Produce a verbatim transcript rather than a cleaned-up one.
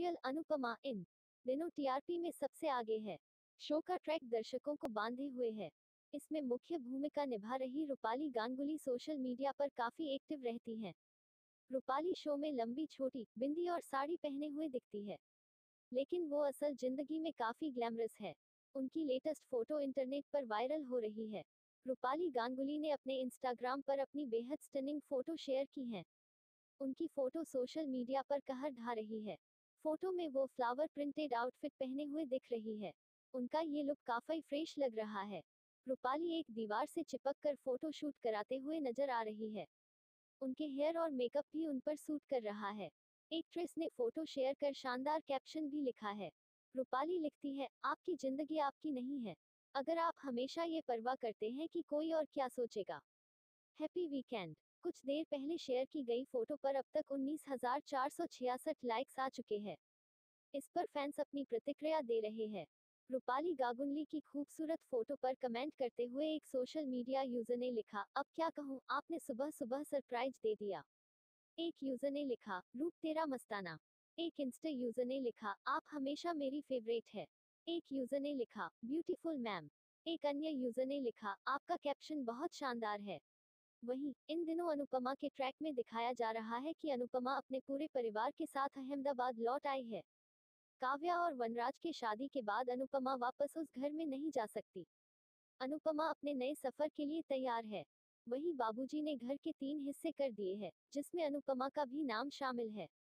Serial Anupama इन दिनों TRP में सबसे आगे है। शो का ट्रैक दर्शकों को बांधे हुए है। इसमें मुख्य भूमिका निभा रही रूपाली गांगुली सोशल मीडिया पर काफी एक्टिव रहती हैं। रूपाली शो में लंबी छोटी बिंदी और साड़ी पहने हुए दिखती है, लेकिन वो असल जिंदगी में काफी ग्लैमरस है। उनकी लेटेस्ट फोटो इंटरनेट पर वायरल हो रही है। रूपाली गांगुली ने अपने इंस्टाग्राम पर अपनी बेहद स्टनिंग फोटो शेयर की है। उनकी फोटो सोशल मीडिया पर कहर ढा रही है। फोटो में वो फ्लावर प्रिंटेड आउटफिट पहने हुए दिख रही है। उनका ये लुक काफी फ्रेश लग रहा है। रूपाली एक दीवार से चिपक कर फोटो शूट कराते हुए नजर आ रही है। उनके हेयर और मेकअप भी उन पर सूट कर रहा है। एक्ट्रेस ने फोटो शेयर कर शानदार कैप्शन भी लिखा है। रूपाली लिखती है, आपकी जिंदगी आपकी नहीं है, अगर आप हमेशा ये परवाह करते हैं कि कोई और क्या सोचेगा। Happy weekend. कुछ देर पहले शेयर की गई फोटो पर अब तक उन्नीस हजार चार सौ छियासठ लाइक्स आ चुके हैं। इस पर फैंस अपनी प्रतिक्रिया दे रहे हैं। रूपाली गांगुली की खूबसूरत फोटो पर कमेंट करते हुए एक सोशल मीडिया यूजर ने लिखा, अब क्या कहूँ, आपने सुबह सुबह सरप्राइज दे दिया। एक यूजर ने लिखा, रूप तेरा मस्ताना। एक इंस्टा यूजर ने लिखा, आप हमेशा मेरी फेवरेट है। एक यूजर ने लिखा, ब्यूटीफुल मैम। एक अन्य यूजर ने लिखा, आपका कैप्शन बहुत शानदार है। वहीं इन दिनों अनुपमा के ट्रैक में दिखाया जा रहा है कि अनुपमा अपने पूरे परिवार के साथ अहमदाबाद लौट आई है। काव्या और वनराज के शादी के बाद अनुपमा वापस उस घर में नहीं जा सकती। अनुपमा अपने नए सफर के लिए तैयार है। वहीं बाबूजी ने घर के तीन हिस्से कर दिए हैं, जिसमें अनुपमा का भी नाम शामिल है।